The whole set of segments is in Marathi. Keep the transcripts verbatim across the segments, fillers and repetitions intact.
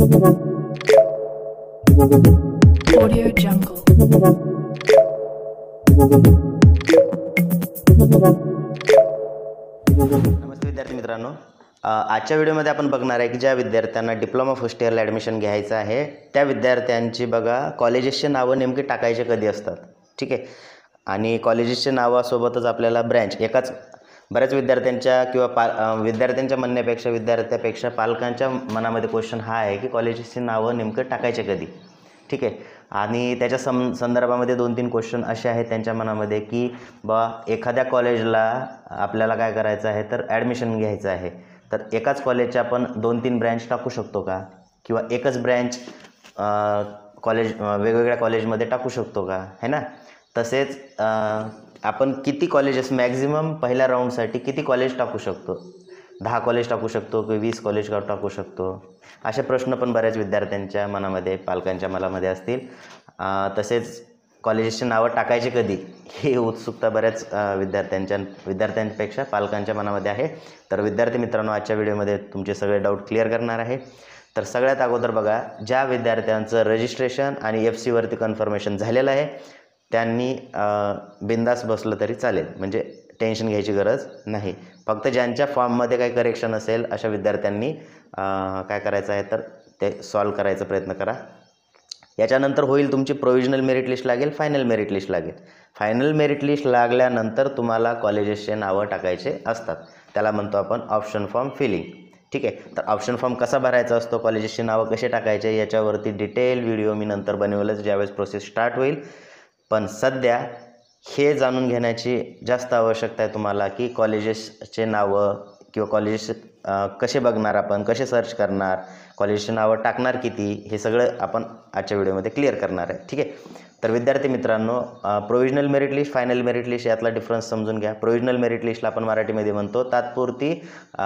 Audio Jungle. नमस्ते विद्यार्थी मित्रांनो, आजच्या व्हिडिओमध्ये आपण बघणार आहे की ज्या विद्यार्थ्यांना डिप्लोमा फर्स्ट इयरला ॲडमिशन घ्यायचं आहे त्या विद्यार्थ्यांची बघा कॉलेजेसचे नावं नेमके टाकायचे कधी असतात. ठीक आहे, आणि कॉलेजेसचे नावासोबतच आपल्याला ब्रँच एकाच बऱ्याच विद्यार्थ्यांच्या किंवा पा विद्यार्थ्यांच्या म्हणण्यापेक्षा विद्यार्थ्यापेक्षा पालकांच्या मनामध्ये क्वेश्चन हा आहे की कॉलेजेसची नावं नेमकं टाकायचे कधी. ठीक आहे, आणि त्याच्या सं संदर्भामध्ये दोन तीन क्वेश्चन असे आहेत त्यांच्या मनामध्ये की बा एखाद्या कॉलेजला आपल्याला काय करायचं आहे तर ॲडमिशन घ्यायचं आहे, तर एकाच कॉलेजच्या आपण दोन तीन ब्रँच टाकू शकतो का, किंवा एकच ब्रँच कॉलेज वेगवेगळ्या कॉलेजमध्ये टाकू शकतो का, है ना. तसेच आपण किती कॉलेजेस मॅक्झिमम पहिल्या राऊंडसाठी किती कॉलेज टाकू शकतो, दहा कॉलेज टाकू शकतो की वीस कॉलेज टाकू शकतो, असे प्रश्न पण बऱ्याच विद्यार्थ्यांच्या मनामध्ये पालकांच्या मनामध्ये असतील. तसेच कॉलेजेसची नावं टाकायचे कधी ही उत्सुकता बऱ्याच विद्यार्थ्यांच्या विद्यार्थ्यांपेक्षा पालकांच्या मनामध्ये आहे. तर विद्यार्थी मित्रांनो, आजच्या व्हिडिओमध्ये तुमचे सगळे डाऊट क्लिअर करणार आहे. तर सगळ्यात अगोदर बघा, ज्या विद्यार्थ्यांचं रजिस्ट्रेशन आणि एफ सीवरती कन्फर्मेशन झालेलं आहे त्यांनी बिंदास बसलं तरी चालेल, म्हणजे टेन्शन घ्यायची गरज नाही. फक्त ज्यांच्या फॉर्ममध्ये काही करेक्शन असेल अशा विद्यार्थ्यांनी काय करायचं आहे तर ते सॉल्व करायचा प्रयत्न करा. याच्यानंतर होईल तुमची प्रोविजनल मेरिट लिस्ट लागेल, फायनल मेरिट लिस्ट लागेल. फायनल मेरिट लिस्ट लागल्यानंतर तुम्हाला कॉलेजेसचे नावं टाकायचे असतात, त्याला म्हणतो आपण ऑप्शन फॉर्म फिलिंग. ठीक आहे, तर ऑप्शन फॉर्म कसा भरायचा असतो, कॉलेजेसची नावं कसे टाकायचे याच्यावरती डिटेल व्हिडिओ मी नंतर बनवेलच ज्यावेळेस प्रोसेस स्टार्ट होईल. पण सध्या हे जाणून घेण्याची जास्त आवश्यकता आहे तुम्हाला की कॉलेजेसचे नावं किंवा कॉलेजेस कसे बघणार, आपण कसे सर्च करणार, कॉलेजचे नावं टाकणार किती, हे सगळं आपण आजच्या व्हिडिओमध्ये क्लिअर करणार आहे. ठीक आहे, तर विद्यार्थी मित्रांनो, provisional merit list, final merit list यातला डिफरन्स समजून घ्या. प्रोविजनल मेरिट लिस्टला आपण मराठीमध्ये म्हणतो तात्पुरती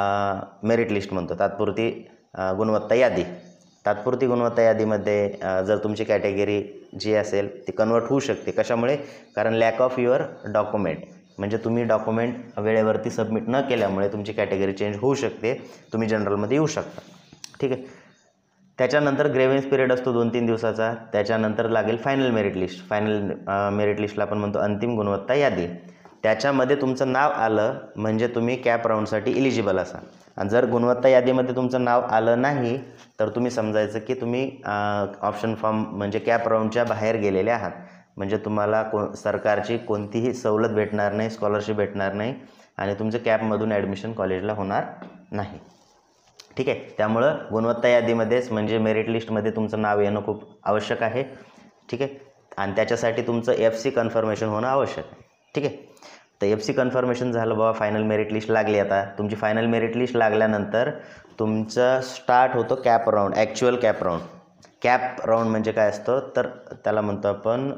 मेरिट लिस्ट म्हणतो, तात्पुरती गुणवत्ता यादी. तात्पुरती गुणवत्ता यादीमध्ये जर तुमची कॅटेगरी जी असेल ती कन्वर्ट होऊ शकते. कशामुळे? कारण लॅक ऑफ युअर डॉक्युमेंट, म्हणजे तुम्ही डॉक्युमेंट वेळेवरती सबमिट न केल्यामुळे तुमची कॅटेगरी चेंज होऊ शकते, तुम्ही जनरलमध्ये येऊ शकता. ठीक आहे, त्याच्यानंतर ग्रेव्हन्स पिरियड असतो दोन तीन दिवसाचा. त्याच्यानंतर लागेल final merit list. Final merit लिस्टला आपण म्हणतो अंतिम गुणवत्ता यादी. त्याच्यामध्ये तुमचं नाव आलं म्हणजे तुम्ही कॅप राऊंडसाठी इलिजिबल असाल, आणि जर गुणवत्ता यादीमध्ये तुमचं नाव आलं नाही तर तुम्ही समजायचं की तुम्ही ऑप्शन फॉर्म म्हणजे कॅप राऊंडच्या बाहेर गेलेले आहात, म्हणजे तुम्हाला को सरकारची कोणतीही सवलत भेटणार नाही, स्कॉलरशिप भेटणार नाही, आणि तुमचं कॅपमधून ॲडमिशन कॉलेजला होणार नाही. ठीक आहे, त्यामुळं गुणवत्ता यादीमध्येच म्हणजे मेरिट लिस्टमध्ये तुमचं नाव येणं खूप आवश्यक आहे. ठीक आहे, आणि त्याच्यासाठी तुमचं एफ सी कन्फर्मेशन होणं आवश्यक आहे. ठीक आहे, तर एफ सी कन्फर्मेशन झालं बाबा, फायनल मेरिट लिस्ट लागली. आता तुमची फायनल मेरिट लिस्ट लागल्यानंतर तुमचं स्टार्ट होतो CAP round, actual CAP round. CAP round म्हणजे काय असतं तर त्याला म्हणतो आपण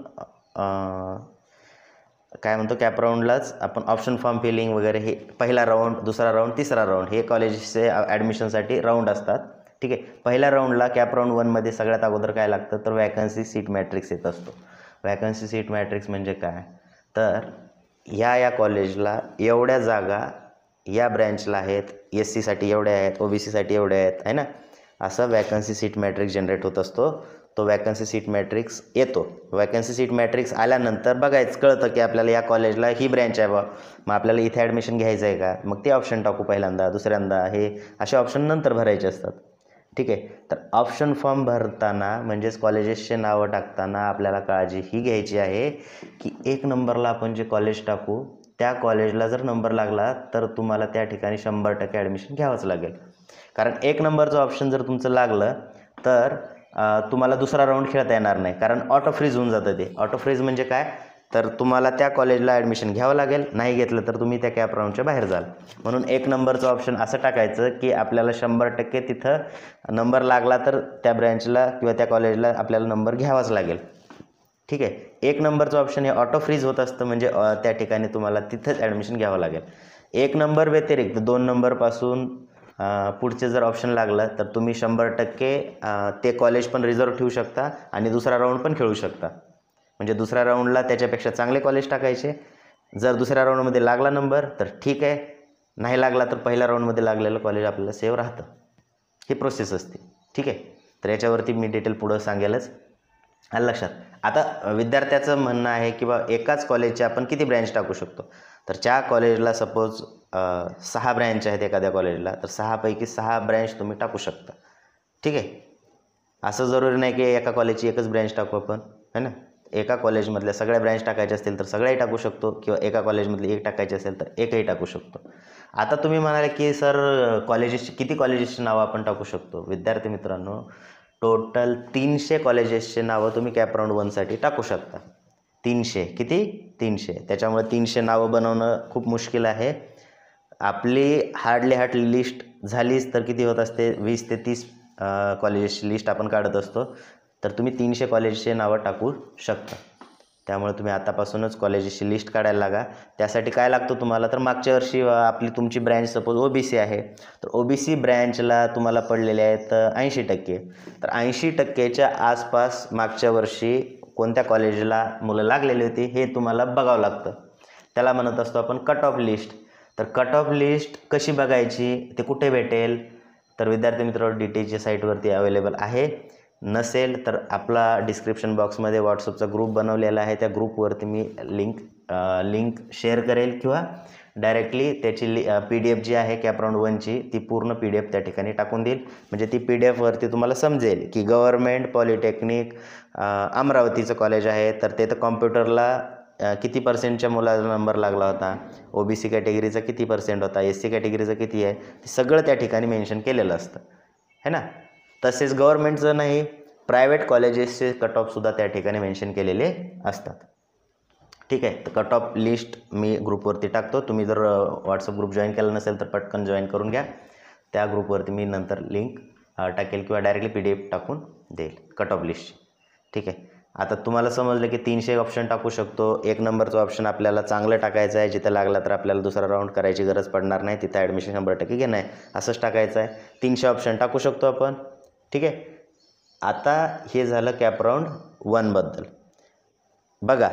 काय म्हणतो कॅप राऊंडलाच आपण ऑप्शन फॉर्म फिलिंग वगैरे हे पहिला राऊंड, दुसरा राऊंड, तिसरा राऊंड हे कॉलेजचे ॲडमिशनसाठी राऊंड असतात. ठीक आहे, पहिल्या राऊंडला कॅप राऊंड वनमध्ये सगळ्यात अगोदर काय लागतं तर वॅकन्सी सीट मॅट्रिक्स येत असतो. वॅकन्सी सीट मॅट्रिक्स म्हणजे काय तर ह्या या कॉलेजला एवढ्या जागा या ब्रँचला आहेत, एस सीसाठी एवढ्या आहेत, ओ बी सीसाठी एवढ्या आहेत, आहे ना. असं वॅकन्सी सीट मॅट्रिक्स जनरेट होत असतो. तो वॅकन्सी सीट मॅट्रिक्स येतो. वॅकन्सी सीट मॅट्रिक्स आल्यानंतर बघायचं कळतं की आपल्याला या कॉलेजला ही ब्रँच आहे बा, मग आपल्याला इथे ॲडमिशन घ्यायचं आहे का, मग ते ऑप्शन टाकू पहिल्यांदा, दुसऱ्यांदा, हे असे ऑप्शन नंतर भरायचे असतात. ठीक आहे, तर ऑप्शन फॉर्म भरताना म्हणजेच कॉलेजेसचे नावं टाकताना आपल्याला काळजी ही घ्यायची आहे की एक नंबरला आपण जे कॉलेज टाकू त्या कॉलेजला जर नंबर लागला तर तुम्हाला त्या ठिकाणी शंभर टक्के ॲडमिशन घ्यावंच लागेल. कारण एक नंबरचं ऑप्शन जर तुमचं लागलं तर तुम्हाला दुसरा राऊंड खेळता येणार नाही, कारण ऑटो फ्रीज होऊन जातं. ते ऑटो फ्रीज म्हणजे काय तर तुम्हाला त्या कॉलेजला ॲडमिशन घ्यावं लागेल, नाही घेतलं तर तुम्ही त्या कॅप राऊंडच्या बाहेर जाल. म्हणून एक नंबरचं ऑप्शन असं टाकायचं की आपल्याला शंभर टक्के तिथं नंबर लागला तर त्या ब्रँचला किंवा त्या कॉलेजला आपल्याला नंबर घ्यावाच लागेल. ठीक आहे, एक नंबरचं ऑप्शन हे ऑटो फ्रीज होत असतं, म्हणजे त्या ठिकाणी तुम्हाला तिथंच ॲडमिशन घ्यावं लागेल. एक नंबर व्यतिरिक्त दोन नंबरपासून पुढचे जर ऑप्शन लागलं तर तुम्ही शंभर टक्के ते कॉलेज पण रिझर्व ठेवू शकता आणि दुसरा राऊंड पण खेळू शकता. म्हणजे दुसऱ्या राऊंडला त्याच्यापेक्षा चांगले कॉलेज टाकायचे. जर दुसऱ्या राऊंडमध्ये लागला नंबर तर ठीक आहे, नाही लागला तर पहिल्या राऊंडमध्ये लागलेलं कॉलेज आपल्याला सेव्ह राहतं. ही प्रोसेस असते. ठीक आहे, तर याच्यावरती मी डिटेल पुढं सांगेलच. आलं लक्षात. आता विद्यार्थ्याचं म्हणणं आहे की बा एकाच कॉलेजचे आपण किती ब्रँच टाकू शकतो. तर ज्या कॉलेजला सपोज सहा ब्रँच आहेत एखाद्या कॉलेजला, तर सहापैकी सहा ब्रँच तुम्ही टाकू शकता. ठीक आहे. असं जरुरी नाही की एका कॉलेजची एकच ब्रँच टाकू आपण, है ना. एका कॉलेजमधल्या सगळ्या ब्रँच टाकायच्या असतील तर सगळ्याही टाकू शकतो, किंवा एका कॉलेजमधली एक टाकायची असेल तर एकही टाकू शकतो. आता तुम्ही म्हणाले की सर कॉलेजेसची किती कॉलेजेसची नावं आपण टाकू शकतो. विद्यार्थी मित्रांनो, टोटल तीनशे कॉलेजेसचे नावं तुम्ही कॅप राऊंड वनसाठी टाकू शकता. तीनशे किती तीनशे. त्याच्यामुळे तीनशे नावं बनवणं खूप मुश्किल आहे. आपली हार्डली हार्ड लिस्ट झालीच तर किती होत असते, वीस ते तीस कॉलेजेसची लिस्ट आपण काढत असतो. तर तुम्ही तीनशे कॉलेजचे नावं टाकू शकता. त्यामुळे तुम्ही आतापासूनच कॉलेजेसची लिस्ट काढायला लागा. त्यासाठी काय लागतं तुम्हाला, तर मागच्या वर्षी आपली तुमची branch suppose O B C आहे, तर ओ बी सी ब्रँचला तुम्हाला पडलेले आहेत ऐंशी टक्के. तर ऐंशी टक्केच्या आसपास मागच्या वर्षी कोणत्या कॉलेजला मुलं लागलेली होती हे तुम्हाला बघावं लागतं. त्याला म्हणत असतो आपण कट ऑफ लिस्ट. तर कट ऑफ लिस्ट कशी बघायची, ते कुठे भेटेल, तर विद्यार्थी मित्रांनो डी टीच्या साईटवरती अवेलेबल आहे. नसेल तर आपला डिस्क्रिप्शन बॉक्समध्ये व्हॉट्सअपचा ग्रुप बनवलेला आहे, त्या ग्रुपवरती मी लिंक लिंक शेअर करेल, किंवा डायरेक्टली त्याची लि पी डी एफ जी आहे कॅप राऊंड वनची ती पूर्ण पी डी एफ त्या ठिकाणी टाकून देईल. म्हणजे ती पी डी एफवरती तुम्हाला समजेल की गव्हर्मेंट पॉलिटेक्निक अमरावतीचं कॉलेज आहे, तर ते तर कॉम्प्युटरला किती पर्सेंटच्या मुलाला नंबर लागला होता, ओ बी सी कॅटेगरीचा किती पर्सेंट होता, एस सी कॅटेगरीचा किती आहे, ते सगळं त्या ठिकाणी मेन्शन केलेलं असतं, है ना. तसेच गव्हर्मेंटचं नाही, प्रायव्हेट कॉलेजेसचे कट ऑफसुद्धा त्या ठिकाणी मेन्शन केलेले असतात. ठीक आहे. तर कट ऑफ लिस्ट मी ग्रुपवरती टाकतो. तुम्ही जर व्हॉट्सअप ग्रुप जॉईन केला नसेल तर पटकन जॉईन करून घ्या. त्या ग्रुपवरती मी नंतर लिंक टाकेल, किंवा डायरेक्टली पी डी एफ टाकून देईल कट ऑफ लिस्टची. ठीक आहे. आता तुम्हाला समजलं की तीनशे ऑप्शन टाकू शकतो. एक नंबरचं ऑप्शन आपल्याला चांगलं टाकायचं आहे, जिथं लागला तर आपल्याला दुसरा राऊंड करायची गरज पडणार नाही, तिथं ॲडमिशन शंभर टक्के घेणं आहे, असंच टाकायचं आहे. तीनशे ऑप्शन टाकू शकतो आपण. ठीक आहे. आता हे झालं कॅप राऊंड वनबद्दल. बघा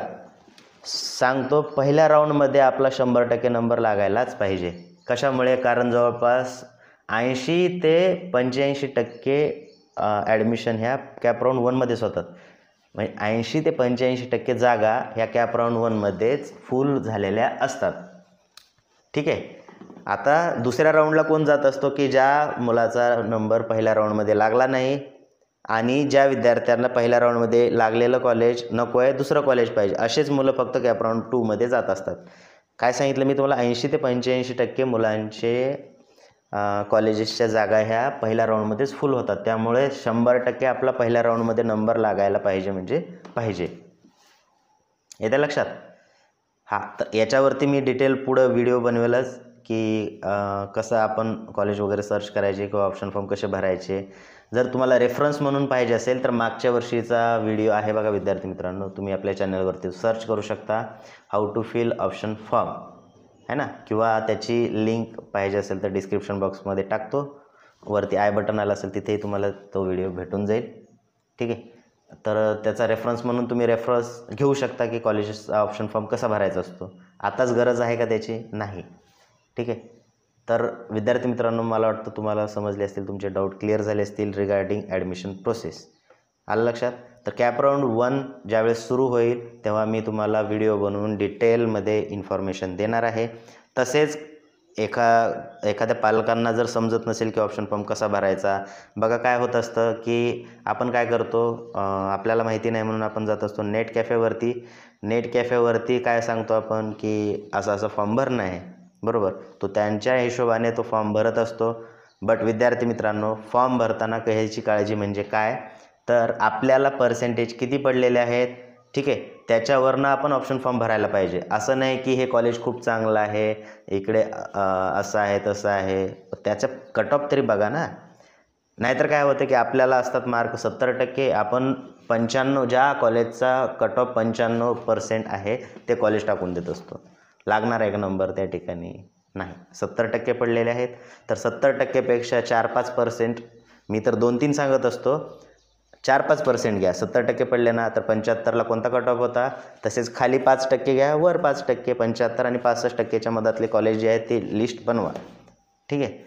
सांगतो, पहिल्या राऊंडमध्ये आपला शंभर टक्के नंबर लागायलाच पाहिजे. कशामुळे, कारण जवळपास ऐंशी ते पंच्याऐंशी टक्के ॲडमिशन ह्या कॅप राऊंड वनमध्येच होतात. म्हणजे ऐंशी ते पंच्याऐंशी टक्के जागा ह्या कॅप राऊंड वनमध्येच फुल झालेल्या असतात. ठीक आहे. आता दुसऱ्या राऊंडला कोण जात असतो, की ज्या मुलाचा नंबर पहिल्या राऊंडमध्ये लागला नाही, आणि ज्या विद्यार्थ्यांना पहिल्या राऊंडमध्ये लागलेलं कॉलेज नको आहे, दुसरं कॉलेज पाहिजे, असेच मुलं फक्त कॅप राऊंड टूमध्ये जात असतात. काय सांगितलं मी तुम्हाला, ऐंशी ते पंच्याऐंशी टक्के मुलांचे कॉलेजेसच्या जागा ह्या पहिल्या राऊंडमध्येच फुल होतात. त्यामुळे शंभर टक्के आपला पहिल्या राऊंडमध्ये नंबर लागायला पाहिजे म्हणजे पाहिजे. येत्या लक्षात. हां, तर याच्यावरती मी डिटेल पुढं व्हिडिओ बनवेलच, की कसं आपण कॉलेज वगैरे सर्च करायचे, किंवा ऑप्शन फॉर्म कसे भरायचे. जर तुम्हाला रेफरन्स म्हणून पाहिजे असेल तर मागच्या वर्षीचा व्हिडिओ आहे बघा विद्यार्थी मित्रांनो, तुम्ही आपल्या चॅनलवरती सर्च करू शकता, how to fill option form, है ना. किंवा त्याची लिंक पाहिजे असेल तर डिस्क्रिप्शन बॉक्समध्ये टाकतो, वरती आय बटन आलं असेल तिथेही तुम्हाला तो व्हिडिओ भेटून जाईल. ठीक आहे. तर त्याचा रेफरन्स म्हणून तुम्ही रेफरन्स घेऊ शकता की कॉलेजेसचा ऑप्शन फॉर्म कसा भरायचा असतो. आताच गरज आहे का त्याची, नाही. ठीक आहे. तर विद्यार्थी मित्रांनो, मला वाटतं तुम्हाला समजले असतील, तुमचे डाऊट क्लिअर झाले असतील रिगार्डिंग ॲडमिशन प्रोसेस. आलं लक्षात. तर कॅप राऊंड वन ज्यावेळेस सुरू होईल तेव्हा मी तुम्हाला व्हिडिओ बनवून डिटेलमध्ये इन्फॉर्मेशन देणार आहे. तसेच एका एखाद्या पालकांना जर समजत नसेल की ऑप्शन फॉर्म कसा भरायचा, बघा काय होत असतं की आपण काय करतो, आपल्याला माहिती नाही म्हणून आपण जात असतो नेट कॅफेवरती. नेट कॅफेवरती काय सांगतो आपण की असं असं फॉर्म भरणं आहे, बरोबर. तो त्यांच्या हिशोबाने तो फॉर्म भरत असतो. बट विद्यार्थी मित्रांनो, फॉर्म भरताना घ्यायची काळजी म्हणजे काय, तर आपल्याला पर्सेंटेज किती पडलेले आहेत, ठीक आहे, त्याच्यावरनं आपण ऑप्शन फॉर्म भरायला पाहिजे. असं नाही की हे कॉलेज खूप चांगलं आहे, इकडे असं आहे तसं आहे, त्याचं कट ऑफ तरी बघा ना. नाहीतर काय होतं की आपल्याला असतात मार्क सत्तर टक्के, आपण पंच्याण्णव, ज्या कॉलेजचा कट ऑफ पंच्याण्णव पर्सेंट आहे ते कॉलेज टाकून देत असतो. लागणार आहे का नंबर त्या ठिकाणी, नाही. सत्तर टक्के पडलेले आहेत तर सत्तर टक्केपेक्षा चार पाच पर्सेंट, मी तर दोन तीन सांगत असतो, चार पाच पर्सेंट घ्या. सत्तर टक्के पडले ना तर पंच्याहत्तरला कोणता कट ऑफ होता, तसेच खाली पाच टक्के घ्या, वर पाच टक्के, पंच्याहत्तर आणि पासष्ट टक्केच्या मधातले कॉलेज जे आहेत ते लिस्ट बनवा. ठीक आहे.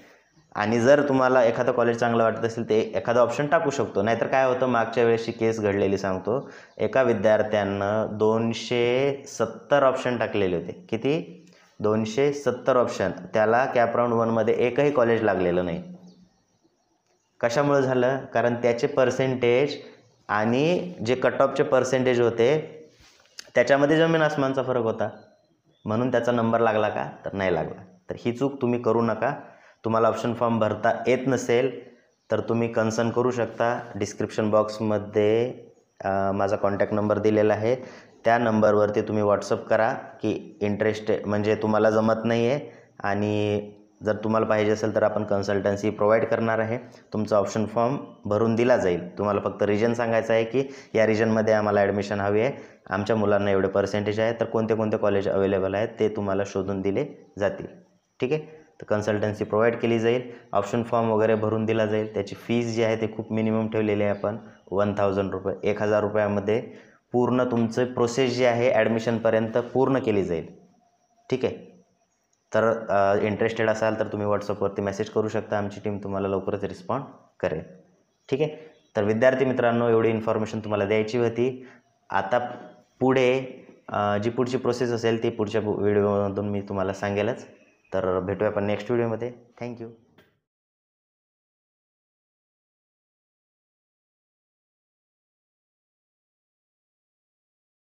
आणि जर तुम्हाला एखादं कॉलेज चांगलं वाटत असेल ते एखादं ऑप्शन टाकू शकतो. नाहीतर काय होतं, मागच्या वेळेसची केस घडलेली सांगतो. एका विद्यार्थ्यानं दोनशे सत्तर ऑप्शन टाकलेले होते. किती? दोनशे सत्तर ऑप्शन. त्याला कॅप राऊंड वनमध्ये एकही कॉलेज लागलेलं नाही. कशामुळे झालं? कारण त्याचे पर्सेंटेज आणि जे कट ऑफचे पर्सेंटेज होते त्याच्यामध्ये जमीन आसमानचा फरक होता. म्हणून त्याचा नंबर लागला का? तर नाही लागला. तर ही चूक तुम्ही करू नका. तुम्हाला ऑप्शन फॉर्म भरता येत नसेल तर तुम्ही कन्सर्न करू शकता. डिस्क्रिप्शन बॉक्समध्ये माझा कॉन्टॅक्ट नंबर दिलेला आहे. त्या नंबरवरती तुम्ही व्हॉट्सअप करा की इंटरेस्ट म्हणजे तुम्हाला जमत नाही आहे, आणि जर तुम्हाला पाहिजे असेल तर आपण कन्सल्टन्सी प्रोव्हाइड करणार आहे. तुमचा ऑप्शन फॉर्म भरून दिला जाईल. तुम्हाला फक्त रिजन सांगायचं आहे की या रिजनमध्ये आम्हाला ॲडमिशन हवी आहे, आमच्या मुलांना एवढे पर्सेंटेज आहे, तर कोणते कोणते कॉलेज अवेलेबल आहेत ते तुम्हाला शोधून दिले जातील. ठीक आहे. तर कन्सल्टन्सी प्रोव्हाइड केली जाईल. ऑप्शन फॉर्म वगैरे भरून दिला जाईल. त्याची फीज जी आहे ते खूप मिनिमम ठेवलेली आहे आपण, वन थाउजंड रुपये एक हजार रुपयामध्ये पूर्ण तुमचं प्रोसेस जी आहे ॲडमिशनपर्यंत पूर्ण केली जाईल. ठीक आहे. तर इंटरेस्टेड असाल तर तुम्ही व्हॉट्सअपवरती मेसेज करू शकता. आमची टीम तुम्हाला लवकरच रिस्पॉन्ड करेल. ठीक आहे. तर विद्यार्थी मित्रांनो, एवढी इन्फॉर्मेशन तुम्हाला द्यायची होती. आता पुढे जी पुढची प्रोसेस असेल ती पुढच्या व्हिडिओमधून मी तुम्हाला सांगेलच. तर भेटूया आपण नेक्स्ट व्हिडिओमध्ये. थँक्यू.